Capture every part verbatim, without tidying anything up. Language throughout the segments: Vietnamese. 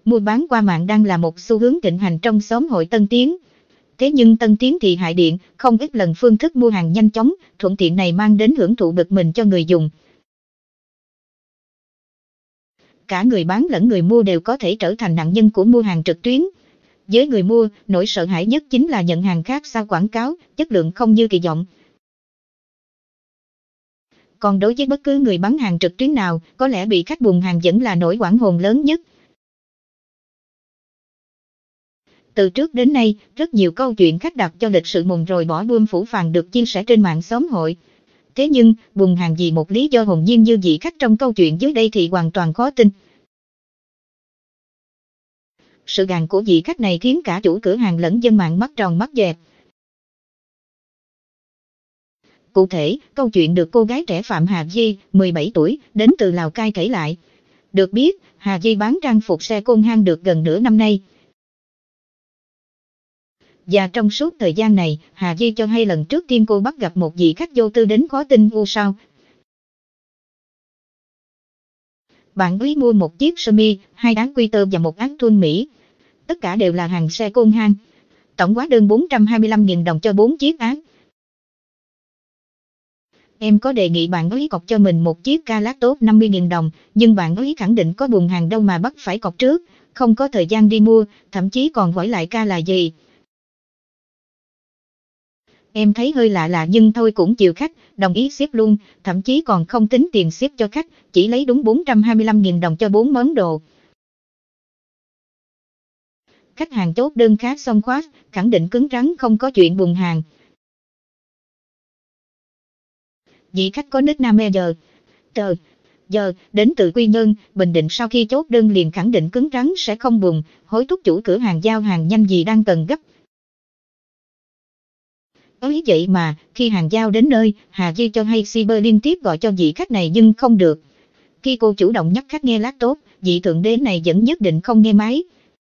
Mua bán qua mạng đang là một xu hướng thịnh hành trong xóm hội Tân Tiến. Thế nhưng Tân Tiến thì hại điện, không ít lần phương thức mua hàng nhanh chóng, thuận tiện này mang đến hưởng thụ bực mình cho người dùng. Cả người bán lẫn người mua đều có thể trở thành nạn nhân của mua hàng trực tuyến. Với người mua, nỗi sợ hãi nhất chính là nhận hàng khác sao quảng cáo, chất lượng không như kỳ vọng. Còn đối với bất cứ người bán hàng trực tuyến nào, có lẽ bị khách bùng hàng vẫn là nỗi hoảng hồn lớn nhất. Từ trước đến nay, rất nhiều câu chuyện khách đặt cho lịch sự mùng rồi bỏ buôn phủ phàng được chia sẻ trên mạng xóm hội. Thế nhưng, bùng hàng vì một lý do hồn nhiên như vị khách trong câu chuyện dưới đây thì hoàn toàn khó tin. Sự gàn của vị khách này khiến cả chủ cửa hàng lẫn dân mạng mắt tròn mắt dẹt. Cụ thể, câu chuyện được cô gái trẻ Phạm Hà Di, mười bảy tuổi, đến từ Lào Cai kể lại. Được biết, Hà Di bán trang phục xe côn hang được gần nửa năm nay. Và trong suốt thời gian này, Hà Di cho hay lần trước tiên cô bắt gặp một vị khách vô tư đến khó tin u sao. Bạn ấy mua một chiếc sơ mi, hai áo quy tơ và một áo thun Mỹ. Tất cả đều là hàng xe côn hang. Tổng hóa đơn bốn trăm hai mươi lăm nghìn đồng cho bốn chiếc áo. Em có đề nghị bạn ấy cọc cho mình một chiếc ca lát tốt năm mươi nghìn đồng, nhưng bạn ấy khẳng định có buồn hàng đâu mà bắt phải cọc trước, không có thời gian đi mua, thậm chí còn hỏi lại ca là gì. Em thấy hơi lạ lạ nhưng thôi cũng chiều khách, đồng ý ship luôn, thậm chí còn không tính tiền ship cho khách, chỉ lấy đúng bốn trăm hai mươi lăm nghìn đồng cho bốn món đồ. Khách hàng chốt đơn khá xông khoát, khẳng định cứng rắn không có chuyện buồn hàng. Vị khách có nickname giờ, tờ, giờ, đến từ Quy Nhơn, Bình Định sau khi chốt đơn liền khẳng định cứng rắn sẽ không buồn, hối thúc chủ cửa hàng giao hàng nhanh vì đang cần gấp. Ấy vậy mà, khi hàng giao đến nơi, Hà Di cho hay shipper liên tiếp gọi cho vị khách này nhưng không được. Khi cô chủ động nhắc khách nghe lát tốt, vị thượng đế này vẫn nhất định không nghe máy.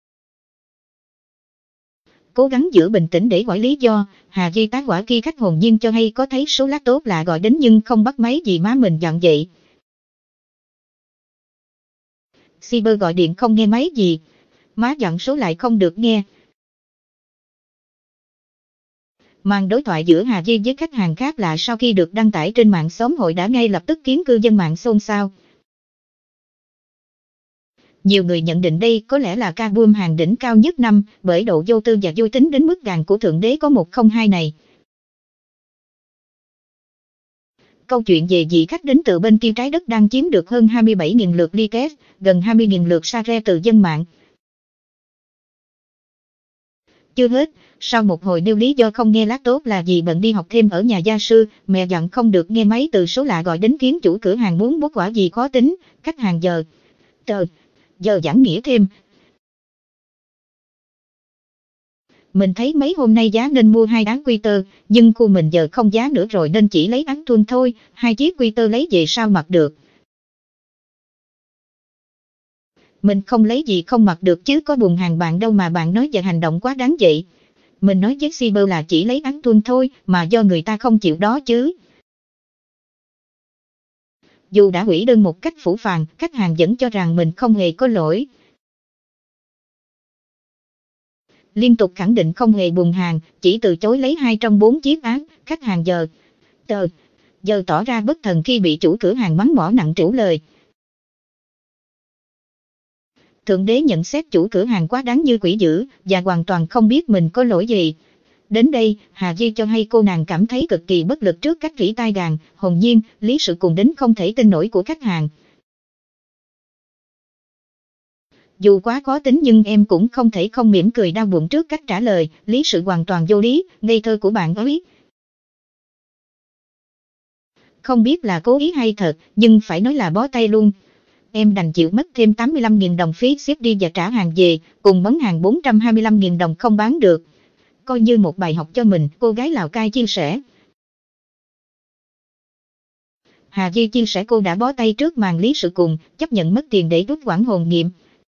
Cố gắng giữ bình tĩnh để hỏi lý do, Hà Di tá hỏa khi khách hồn nhiên cho hay có thấy số lát tốt lạ gọi đến nhưng không bắt máy vì má mình dặn vậy. Shipper gọi điện không nghe máy gì, má dặn số lại không được nghe. Màn đối thoại giữa Hà Di với khách hàng khác lạ sau khi được đăng tải trên mạng xóm hội đã ngay lập tức khiến cư dân mạng xôn xao. Nhiều người nhận định đây có lẽ là ca boom hàng đỉnh cao nhất năm, bởi độ vô tư và vui tính đến mức gàn của thượng đế có một không hai này. Câu chuyện về vị khách đến từ bên kia trái đất đang chiếm được hơn hai mươi bảy nghìn lượt like, gần hai mươi nghìn lượt share từ dân mạng. Chưa hết, sau một hồi nêu lý do không nghe lát tốt là vì bận đi học thêm ở nhà gia sư, mẹ dặn không được nghe máy từ số lạ gọi đến khiến chủ cửa hàng muốn bốc quả gì khó tính, khách hàng giờ, tờ, giờ giảng nghĩa thêm. Mình thấy mấy hôm nay giá nên mua hai áo quy tơ, nhưng khu mình giờ không giá nữa rồi nên chỉ lấy áo thun thôi, hai chiếc quy tơ lấy về sao mặc được. Mình không lấy gì không mặc được chứ có buồn hàng bạn đâu mà bạn nói và hành động quá đáng vậy. Mình nói với shipper là chỉ lấy áo thun thôi, mà do người ta không chịu đó chứ. Dù đã hủy đơn một cách phũ phàng, khách hàng vẫn cho rằng mình không hề có lỗi. Liên tục khẳng định không hề buồn hàng, chỉ từ chối lấy hai trong bốn chiếc áo, khách hàng giờ, tờ, giờ tỏ ra bất thần khi bị chủ cửa hàng mắng mỏ nặng trĩu lời. Thượng đế nhận xét chủ cửa hàng quá đáng như quỷ dữ, và hoàn toàn không biết mình có lỗi gì. Đến đây, Hà Di cho hay cô nàng cảm thấy cực kỳ bất lực trước cách rỉ tai gàn, hồn nhiên, lý sự cùng đến không thể tin nổi của khách hàng. Dù quá khó tính nhưng em cũng không thể không mỉm cười đau bụng trước cách trả lời, lý sự hoàn toàn vô lý, ngây thơ của bạn ấy. Không biết là cố ý hay thật, nhưng phải nói là bó tay luôn. Em đành chịu mất thêm tám mươi lăm nghìn đồng phí ship đi và trả hàng về, cùng món hàng bốn trăm hai mươi lăm nghìn đồng không bán được. Coi như một bài học cho mình, cô gái Lào Cai chia sẻ. Hà Di chia sẻ cô đã bó tay trước màn lý sự cùng, chấp nhận mất tiền để rút quản hồn nghiệm.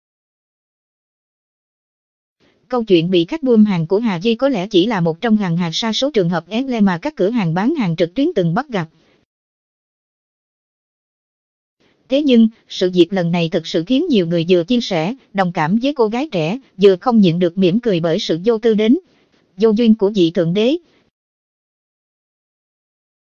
Câu chuyện bị khách buôn hàng của Hà Di có lẽ chỉ là một trong hàng hà sa số trường hợp én le mà các cửa hàng bán hàng trực tuyến từng bắt gặp. Thế nhưng, sự việc lần này thực sự khiến nhiều người vừa chia sẻ, đồng cảm với cô gái trẻ, vừa không nhịn được mỉm cười bởi sự vô tư đến vô duyên của vị thượng đế.